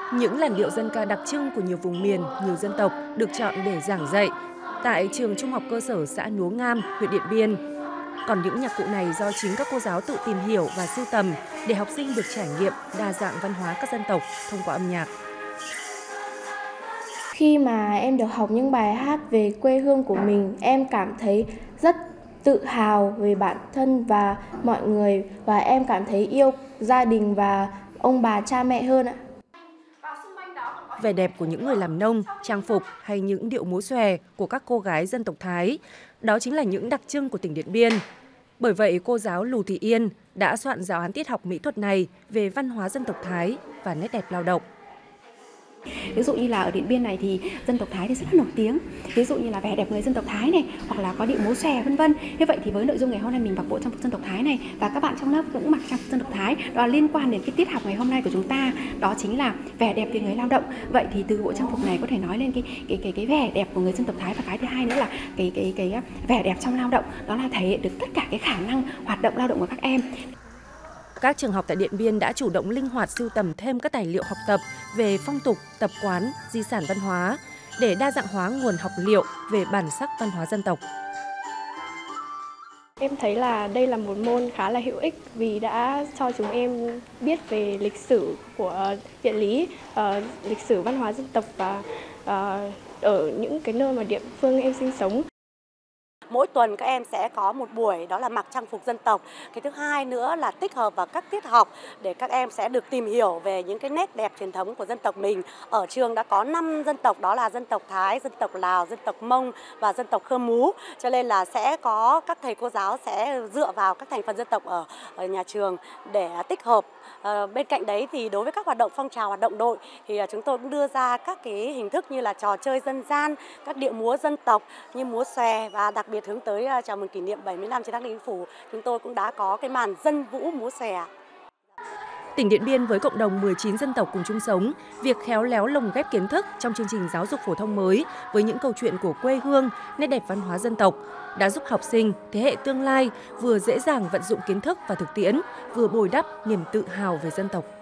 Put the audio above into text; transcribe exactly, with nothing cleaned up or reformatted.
Những làn điệu dân ca đặc trưng của nhiều vùng miền, nhiều dân tộc được chọn để giảng dạy tại trường Trung học cơ sở xã Núa Ngam, huyện Điện Biên. Còn những nhạc cụ này do chính các cô giáo tự tìm hiểu và sưu tầm để học sinh được trải nghiệm đa dạng văn hóa các dân tộc thông qua âm nhạc. Khi mà em được học những bài hát về quê hương của mình, em cảm thấy rất tự hào về bản thân và mọi người, và em cảm thấy yêu gia đình và ông bà cha mẹ hơn ạ. Vẻ đẹp của những người làm nông, trang phục hay những điệu múa xòe của các cô gái dân tộc Thái, đó chính là những đặc trưng của tỉnh Điện Biên. Bởi vậy, cô giáo Lù Thị Yên đã soạn giáo án tiết học mỹ thuật này về văn hóa dân tộc Thái và nét đẹp lao động. Ví dụ như là ở Điện Biên này thì dân tộc Thái thì rất là nổi tiếng. Ví dụ như là vẻ đẹp người dân tộc Thái này, hoặc là có điệu múa xòe vân vân. Như vậy thì với nội dung ngày hôm nay mình mặc bộ trang phục dân tộc Thái này và các bạn trong lớp cũng mặc trang phục dân tộc Thái, đó là liên quan đến cái tiết học ngày hôm nay của chúng ta, đó chính là vẻ đẹp về người lao động. Vậy thì từ bộ trang phục này có thể nói lên cái cái cái cái vẻ đẹp của người dân tộc Thái, và cái thứ hai nữa là cái cái cái, cái vẻ đẹp trong lao động, đó là thể hiện được tất cả cái khả năng hoạt động lao động của các em. Các trường học tại Điện Biên đã chủ động linh hoạt sưu tầm thêm các tài liệu học tập về phong tục, tập quán, di sản văn hóa để đa dạng hóa nguồn học liệu về bản sắc văn hóa dân tộc. Em thấy là đây là một môn khá là hữu ích vì đã cho chúng em biết về lịch sử của địa lý, uh, lịch sử văn hóa dân tộc và uh, ở những cái nơi mà địa phương em sinh sống. Mỗi tuần các em sẽ có một buổi đó là mặc trang phục dân tộc. Cái thứ hai nữa là tích hợp vào các tiết học để các em sẽ được tìm hiểu về những cái nét đẹp truyền thống của dân tộc mình. Ở trường đã có năm dân tộc, đó là dân tộc Thái, dân tộc Lào, dân tộc Mông và dân tộc Khơ Mú. Cho nên là sẽ có các thầy cô giáo sẽ dựa vào các thành phần dân tộc ở, ở nhà trường để tích hợp. À, bên cạnh đấy thì đối với các hoạt động phong trào, hoạt động đội thì chúng tôi cũng đưa ra các cái hình thức như là trò chơi dân gian, các điệu múa dân tộc như múa xòe, và đặc biệt hướng tới chào mừng kỷ niệm bảy mươi năm chiến thắng Điện Biên Phủ, chúng tôi cũng đã có cái màn dân vũ múa xòe. Tỉnh Điện Biên với cộng đồng mười chín dân tộc cùng chung sống, việc khéo léo lồng ghép kiến thức trong chương trình giáo dục phổ thông mới với những câu chuyện của quê hương, nét đẹp văn hóa dân tộc đã giúp học sinh thế hệ tương lai vừa dễ dàng vận dụng kiến thức và thực tiễn, vừa bồi đắp niềm tự hào về dân tộc.